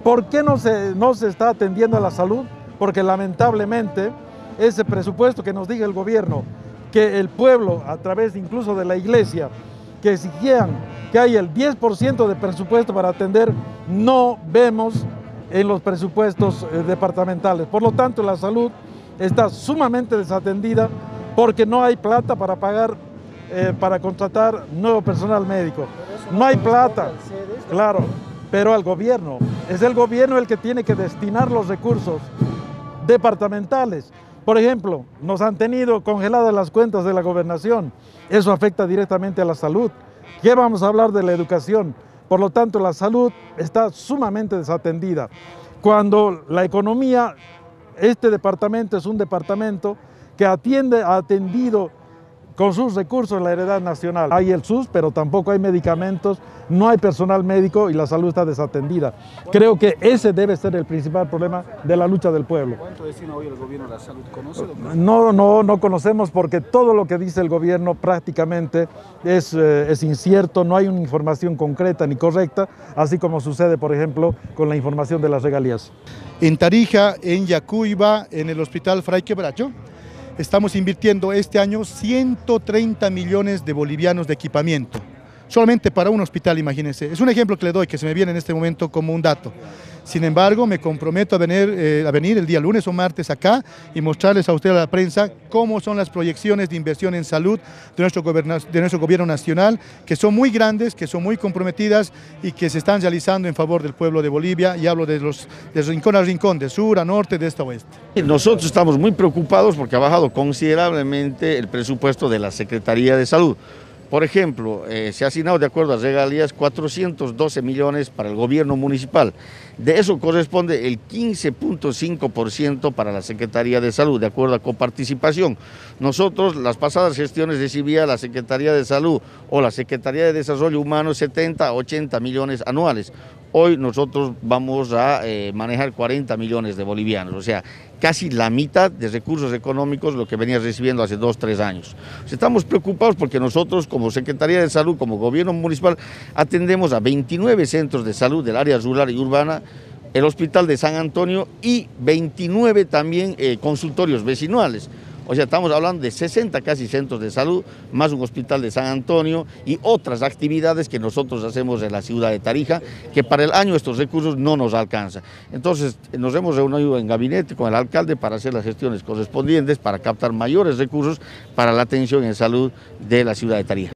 ¿Por qué no se está atendiendo a la salud? Porque lamentablemente ese presupuesto que nos diga el gobierno, que el pueblo, a través incluso de la iglesia, que exigían que haya el 10% de presupuesto para atender, no vemos en los presupuestos departamentales. Por lo tanto, la salud está sumamente desatendida porque no hay plata para pagar, para contratar nuevo personal médico. No hay plata, claro, pero al gobierno. Es el gobierno el que tiene que destinar los recursos departamentales. Por ejemplo, nos han tenido congeladas las cuentas de la gobernación. Eso afecta directamente a la salud. ¿Qué vamos a hablar de la educación? Por lo tanto, la salud está sumamente desatendida. Cuando la economía, este departamento es un departamento que ha atendido con sus recursos la heredad nacional. Hay el SUS, pero tampoco hay medicamentos, no hay personal médico y la salud está desatendida. Creo que ese debe ser el principal problema de la lucha del pueblo. ¿Cuánto destina hoy el gobierno a la salud? ¿Conoce, doctor? No conocemos porque todo lo que dice el gobierno prácticamente es incierto, no hay una información concreta ni correcta, así como sucede, por ejemplo, con la información de las regalías. En Tarija, en Yacuiba, en el Hospital Fray Quebracho, estamos invirtiendo este año 130 millones de bolivianos de equipamiento, solamente para un hospital, imagínense. Es un ejemplo que le doy, que se me viene en este momento como un dato. Sin embargo, me comprometo a venir el día lunes o martes acá y mostrarles a ustedes, a la prensa, cómo son las proyecciones de inversión en salud de nuestro gobierno nacional, que son muy grandes, que son muy comprometidas y que se están realizando en favor del pueblo de Bolivia, y hablo de rincón a rincón, de sur a norte, de este a oeste. Nosotros estamos muy preocupados porque ha bajado considerablemente el presupuesto de la Secretaría de Salud. Por ejemplo, se ha asignado, de acuerdo a regalías, 412 millones para el gobierno municipal. De eso corresponde el 15.5% para la Secretaría de Salud, de acuerdo a coparticipación. Nosotros, las pasadas gestiones, recibía la Secretaría de Salud o la Secretaría de Desarrollo Humano 70 a 80 millones anuales. Hoy nosotros vamos a manejar 40 millones de bolivianos, o sea, casi la mitad de recursos económicos lo que venía recibiendo hace 2 o 3 años. Estamos preocupados porque nosotros, como Secretaría de Salud, como gobierno municipal, atendemos a 29 centros de salud del área rural y urbana, el Hospital de San Antonio y 29 también consultorios vecinales. O sea, estamos hablando de 60 casi centros de salud, más un hospital de San Antonio y otras actividades que nosotros hacemos en la ciudad de Tarija, que para el año estos recursos no nos alcanzan. Entonces, nos hemos reunido en gabinete con el alcalde para hacer las gestiones correspondientes, para captar mayores recursos para la atención en salud de la ciudad de Tarija.